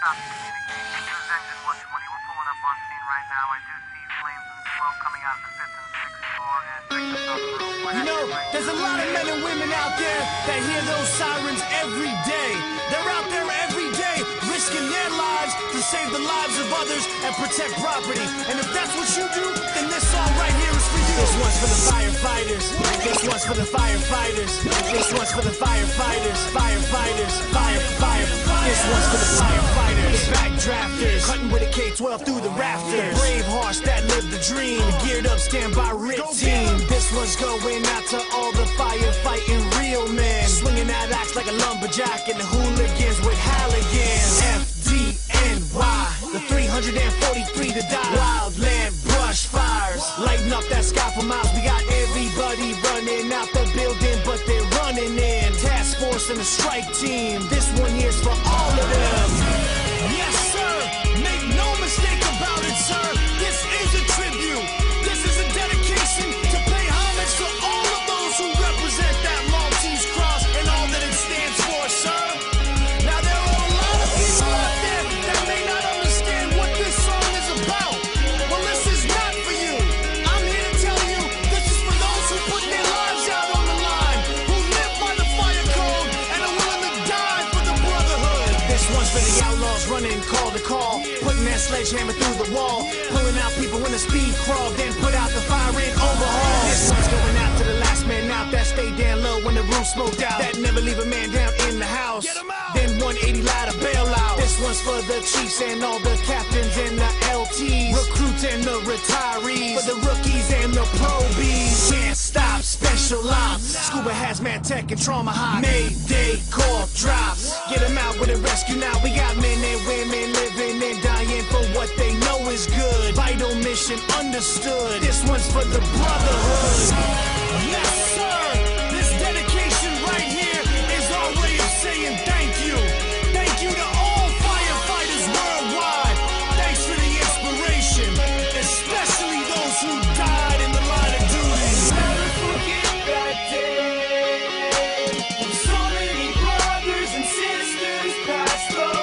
copy communication. This is Engine 120. We're pulling up on scene right now. I do see flames and smoke coming out of the fifth and sixth floor and victims on the roof. You know, there's a lot of men and women out there that hear those sirens every day. They're out there every day, risking their lives to save the lives of others and protect property. And if that's what you do, then this song right here is for you. This one's for the firefighters. This one's for the firefighters. This one's for the firefighters. Firefighters. Fire. This one's for the firefighters. The backdrafters, cutting with a K-12 through the rafters. Brave hearts that live the dream. Geared up, standby, RIT team. This one's going out to all the firefighting real men. Swinging that axe like a lumberjack and the hooligans with Halligans. FDNY, the 343 to die. Wildland brush fires, lighting up that sky for miles. We got everybody running out the building, but they're running in. Task force and the strike team. This one here's for all of them. Yes, sir. Make no mistake about it, sir. This is a tribute. This is a dedication to pay homage to all of those who represent that Maltese cross and all that it stands for, sir. Now, there are a lot of people out there that may not understand what this song is about. Well, this is not for you. I'm here to tell you this is for those who put their lives out on the line, who live by the fire code and are willing to die for the brotherhood. This one's for the outlaws running call to call, putting that sledgehammer through the wall, pulling out people in a speed crawl, then put out the fire in overhaul. This one's going out to the last man out that stayed down low when the roof smoked out, that never leave a man down in the house. Then 180 loud to bail out. This one's for the chiefs and all the captains and the LTs, recruits and the retirees, for the rookies and the probies. Can't stop, special ops, scuba hazmat tech and trauma hot. Mayday call drops, get them out with a rescue now. We got men and women living and dying for what they know is good. Vital mission understood. This one's for the brotherhood. Yes, sir. This dedication right here is our way of saying thank you. Thank you to all firefighters worldwide. Thanks for the inspiration, especially those who died in the line of duty. Never forget that day when so many brothers and sisters passed away.